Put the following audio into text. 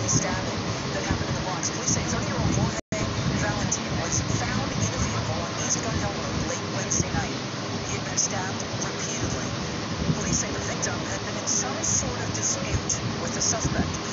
the stabbing that happened in the Bronx. Police say 30-year-old Jorge Valentin was found in a vehicle on East Gun Hill Road late Wednesday night. He had been stabbed repeatedly. Police say the victim had been in some sort of dispute with the suspect.